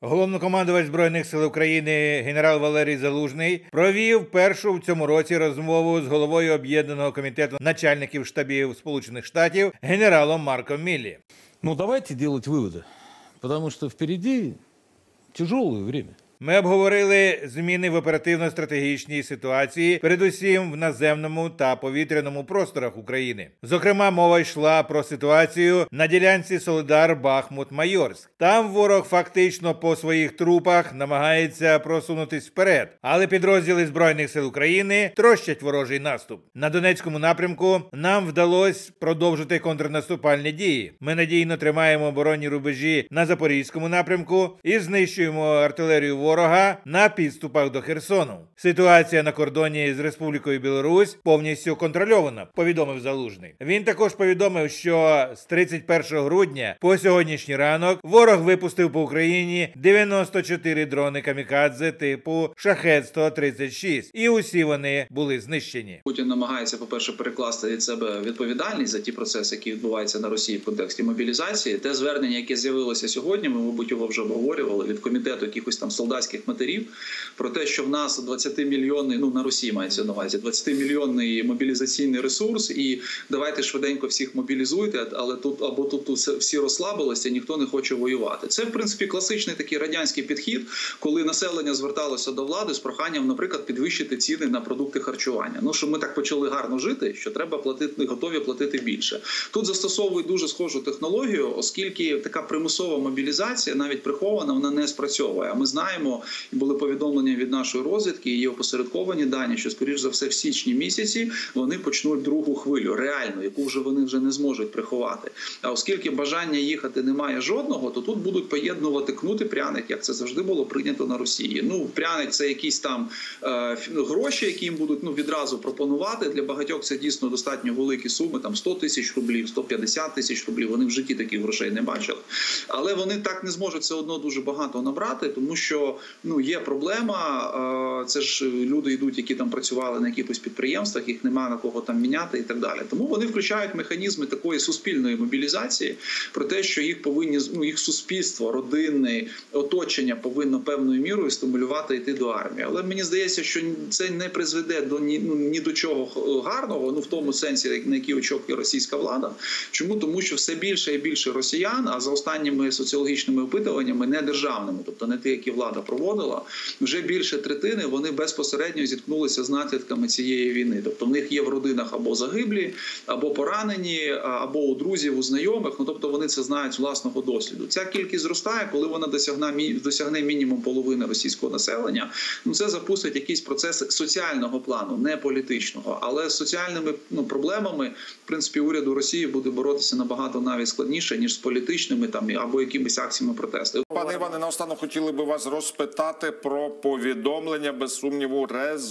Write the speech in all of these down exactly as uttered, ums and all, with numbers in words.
Головнокомандувач Збройних сил України генерал Валерій Залужний провів першу в цьому році розмову з головою Об'єднаного комітету начальників штабів Сполучених Штатів генералом Марком Міллі. Ну, давайте делать выводы, потому что впереди тяжелое время. Ми обговорили зміни в оперативно-стратегічній ситуації, передусім в наземному та повітряному просторах України. Зокрема, мова йшла про ситуацію на ділянці Солидар-Бахмут-Майорськ. Там ворог фактично по своїх трупах намагається просунутись вперед, але підрозділи Збройних сил України трощать ворожий наступ. На Донецькому напрямку нам вдалося продовжити контрнаступальні дії. Ми надійно тримаємо оборонні рубежі на Запорізькому напрямку і знищуємо артилерію ворога ворога на підступах до Херсону. Ситуація на кордоні з Республікою Білорусь повністю контрольована, повідомив Залужний. Він також повідомив, що з тридцять першого грудня по сьогоднішній ранок ворог випустив по Україні дев'яносто чотири дрони камікадзе типу Шахед сто тридцять шість. І усі вони були знищені. Путін намагається, по-перше, перекласти від себе відповідальність за ті процеси, які відбуваються на Росії в контексті мобілізації. Те звернення, яке з'явилося сьогодні, ми, мабуть, його вже обговорювали, від комітету якихось там солдатських матерів, про те, що в нас двадцятимільйонний, ну на Росії мається на увазі, двадцятимільйонний мобілізаційний ресурс, і давайте швиденько всіх мобілізуйте, але тут або тут, тут всі розслабилися, ніхто не хоче воювати. Це, в принципі, класичний такий радянський підхід, коли населення зверталося до влади з проханням, наприклад, підвищити ціни на продукти харчування. Ну, що ми так почали гарно жити, що треба платити, готові платити більше. Тут застосовують дуже схожу технологію, оскільки така примусова мобілізація, навіть прихована, вона не спрацьовує. А ми знаємо, і були повідомлення від нашої розвідки, і є опосередковані дані, що, скоріш за все, в січні місяці вони почнуть другу хвилю, реальну, яку вже вони вже не зможуть приховати. А оскільки бажання їхати немає жодного, то тут будуть поєднувати кнут і пряник, як це завжди було прийнято на Росії. Ну, пряник – це якісь там е, гроші, які їм будуть ну, відразу пропонувати. Для багатьох це дійсно достатньо великі суми, там сто тисяч рублів, сто п'ятдесят тисяч рублів. Вони в житті таких грошей не бачили. Але вони так не зможуть все одно дуже багато набрати, тому що ну, є проблема, це ж люди йдуть, які там працювали на якихось підприємствах, їх немає на кого там міняти і так далі. Тому вони включають механізми такої суспільної мобілізації про те, що їх повинні, ну, їх суспільство, родинне оточення повинно певною мірою стимулювати йти до армії. Але мені здається, що це не призведе до ні, ну, ні до чого гарного, ну в тому сенсі, на який очікує російська влада. Чому? Тому що все більше і більше росіян, а за останніми соціологічними опитуваннями, не державними, тобто не ті, які влада проводила, вже більше третини вони безпосередньо зіткнулися з наслідками цієї війни. Тобто в них є в родинах або загиблі, або поранені, або у друзів, у знайомих, ну тобто вони це знають з власного досвіду. Ця кількість зростає, коли вона досягне, досягне мінімум половини російського населення, ну це запустить якийсь процес соціального плану, не політичного. Але з соціальними ну, проблемами, в принципі, уряду Росії буде боротися набагато навіть складніше, ніж з політичними там, або якимись акціями протесту. Пане Іване, наостанок хотіли би вас розпитати про повідомлення, без сумніву,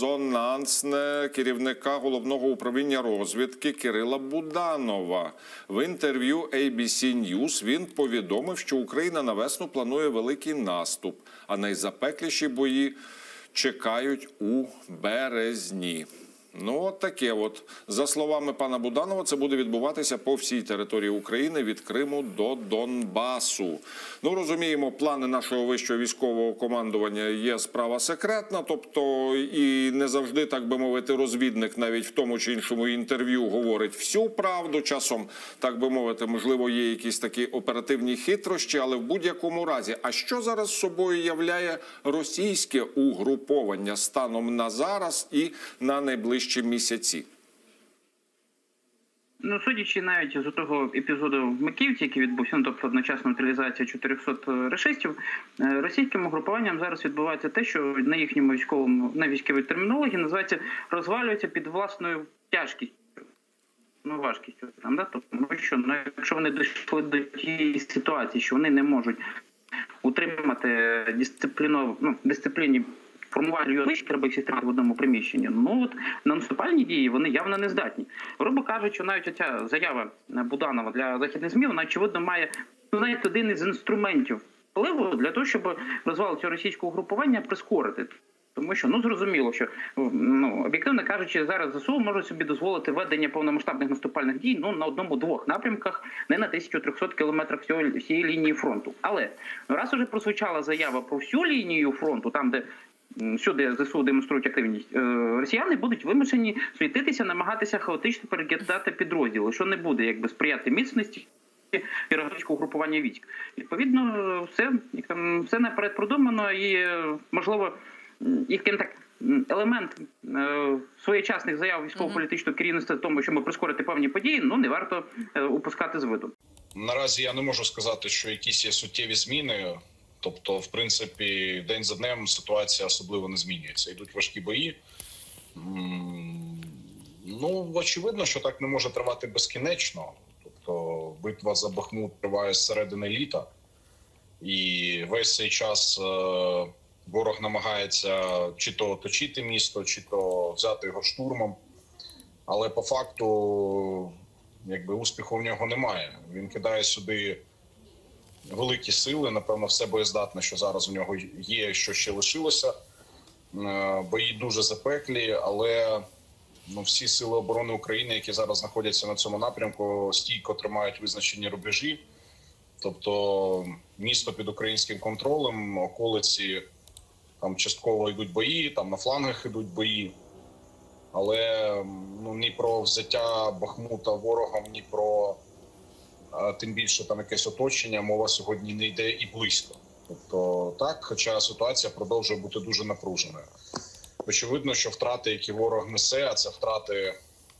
резонансне керівника Головного управління розвідки Кирила Буданова. В інтерв'ю ей бі сі News він повідомив, що Україна на весну планує великий наступ, а найзапекліші бої чекають у березні. Ну, от таке от. За словами пана Буданова, це буде відбуватися по всій території України, від Криму до Донбасу. Ну, розуміємо, плани нашого вищого військового командування є справа секретна, тобто і не завжди, так би мовити, розвідник навіть в тому чи іншому інтерв'ю говорить всю правду. Часом, так би мовити, можливо, є якісь такі оперативні хитрощі, але в будь-якому разі. А що зараз собою являє російське угруповання станом на зараз і на найближчі місяці? Ну, судячи навіть з того епізоду в Макіївці, який відбувся, ну, тобто одночасна утилізація чотирьохсот рашистів, російським угрупуванням зараз відбувається те, що на їхньому військовому, на військовій термінології називається розвалюється під власною тяжкістю. Ну, важкістю. Там, да? Тому що, ну, якщо вони дійшли до тієї ситуації, що вони не можуть утримати дисципліну, ну, дисципліні формування військ, треба їх системати в одному приміщенні. Ну от на наступальні дії вони явно не здатні. Грубо кажучи, навіть ця заява Буданова для західних ЗМІ, вона, очевидно, має ну, навіть один із інструментів впливу для того, щоб розвал цього російського угрупування прискорити. Тому що, ну, зрозуміло, що, ну, об'єктивно кажучи, зараз ЗСУ можуть собі дозволити ведення повномасштабних наступальних дій, ну, на одному-двох напрямках, не на тисячу трьохсот кілометрах всього, всієї лінії фронту. Але, ну, раз уже прозвучала заява про всю лінію фронту, там, де всюди ЗСУ демонструють активність, росіяни будуть вимушені світитися, намагатися хаотично перекидати підрозділи, що не буде, якби, сприяти міцності європейського угрупування військ. Відповідно, все, все наперед продумано і, можливо, їх так елемент е, своєчасних заяв військово-політичного керівництва в тому, щоб прискорити певні події, ну, не варто е, упускати з виду. Наразі я не можу сказати, що якісь є суттєві зміни. Тобто, в принципі, день за днем ситуація особливо не змінюється. Йдуть важкі бої. Ну, очевидно, що так не може тривати безкінечно. Тобто, битва за Бахмут триває з середини літа. І весь цей час е, ворог намагається чи то оточити місто, чи то взяти його штурмом. Але по факту, якби, успіху в нього немає. Він кидає сюди великі сили, напевно, все боєздатне, що зараз у нього є, що ще лишилося. Бої дуже запеклі, але, ну, всі сили оборони України, які зараз знаходяться на цьому напрямку, стійко тримають визначені рубежі. Тобто місто під українським контролем, околиці, там частково йдуть бої, там на флангах йдуть бої. Але, ну, ні про взяття Бахмута ворогом, ні про тим більше там якесь оточення, мова сьогодні не йде і близько. Тобто так, хоча ситуація продовжує бути дуже напруженою. Очевидно, що втрати, які ворог несе, а це втрати,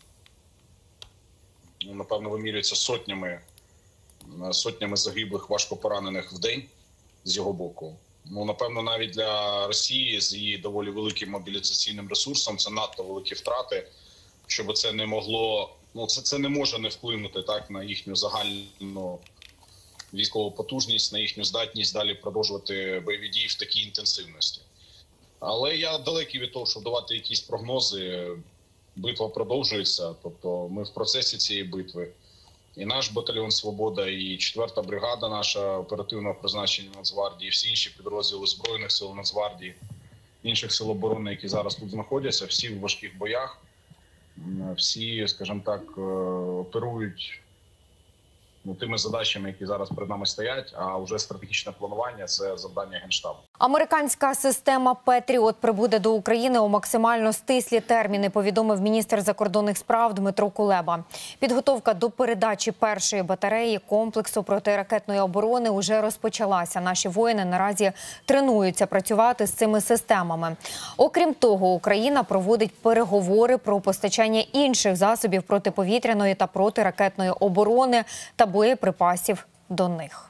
ну, напевно, вимірюються сотнями, сотнями загиблих, важко поранених в день з його боку. Ну, напевно, навіть для Росії з її доволі великим мобілізаційним ресурсом це надто великі втрати, щоб це не могло, ну, це, це не може не вплинути так на їхню загальну військову потужність, на їхню здатність далі продовжувати бойові дії в такій інтенсивності. Але я далекий від того, щоб давати якісь прогнози. Битва продовжується, тобто ми в процесі цієї битви. І наш батальйон «Свобода», і четверта бригада наша оперативного призначення Нацгвардії, і всі інші підрозділи Збройних сил Нацгвардії, інших сил оборони, які зараз тут знаходяться, всі в важких боях, всі, скажімо так, оперують, ну, тими задачами, які зараз перед нами стоять, а вже стратегічне планування – це завдання Генштабу. Американська система «Петріот» прибуде до України у максимально стислі терміни, повідомив міністр закордонних справ Дмитро Кулеба. Підготовка до передачі першої батареї комплексу протиракетної оборони уже розпочалася. Наші воїни наразі тренуються працювати з цими системами. Окрім того, Україна проводить переговори про постачання інших засобів протиповітряної та протиракетної оборони та боєприпасів до них.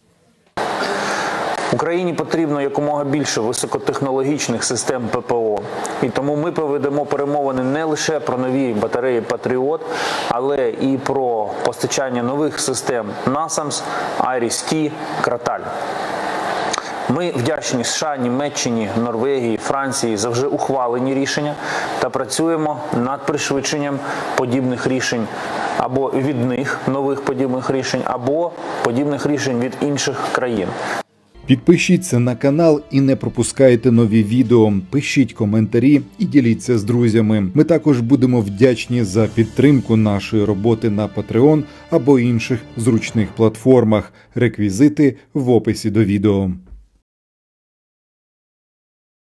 Україні потрібно якомога більше високотехнологічних систем ППО. І тому ми проведемо перемовини не лише про нові батареї «Патріот», але і про постачання нових систем «Насамс», «Айріс-Ті», «Краталь». Ми вдячні США, Німеччині, Норвегії, Франції за вже ухвалені рішення та працюємо над пришвидшенням подібних рішень або від них нових подібних рішень, або подібних рішень від інших країн. Підпишіться на канал і не пропускайте нові відео. Пишіть коментарі і діліться з друзями. Ми також будемо вдячні за підтримку нашої роботи на Patreon або інших зручних платформах. Реквізити в описі до відео.